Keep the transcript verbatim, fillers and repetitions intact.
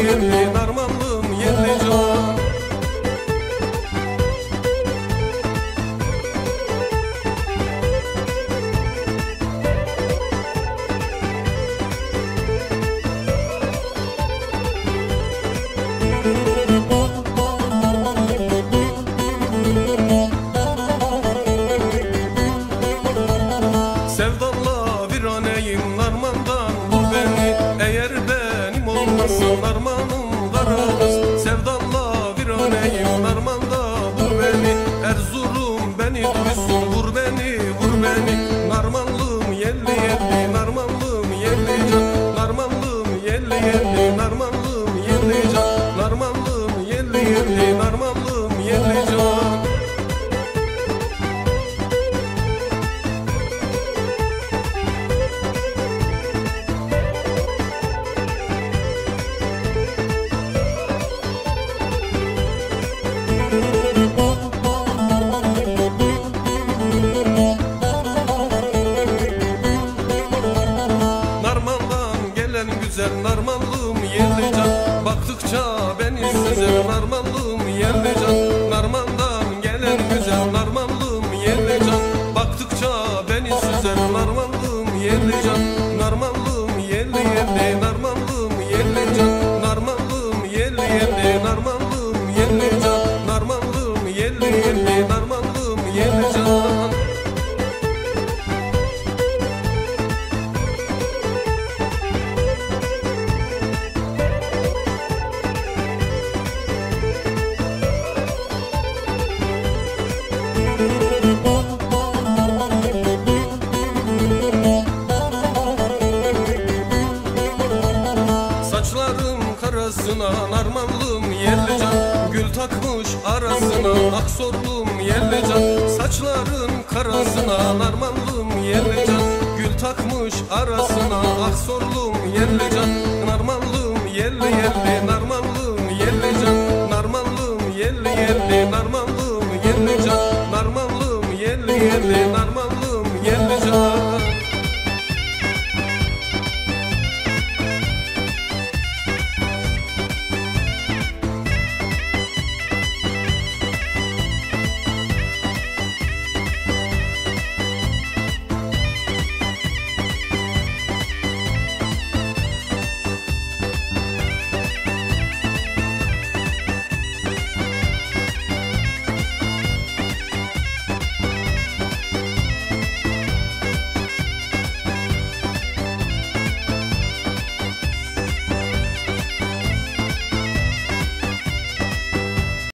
yerli narmanlım yerli can. Sevdalla viraneyim narmandan vur beni, eğer benim olmasın narmanım kararız. Sevdalla viraneyim narmanda vur beni, Erzurum beni duysun vur beni vur beni. Narmanlım yerli yerli narmanlım yerli can. Narmanlım yerli yerli narmanlım yerli can. Narmanlım yerli yerli narmanlım yerli can. Güzel narmanlım yerli can, baktıkça beni süzer narmanlım yerli can. Narmandan gelen güzel narmanlım yerli can, baktıkça beni süzer narmanlım yerli can. Narmanlım yerli yerli narmanlım yerli can. Narmanlım yerli yerli narmanlım yerli can. Narmanlım yerli yerli narmanlım yerli can. Saçlarım karasına narmanlım yerli can, gül takmış arasına aksorlum yerli can. Saçların karasına narmanlım yerli can, gül takmış arasına aksorlum yerli can. Narmanlım yerli yerli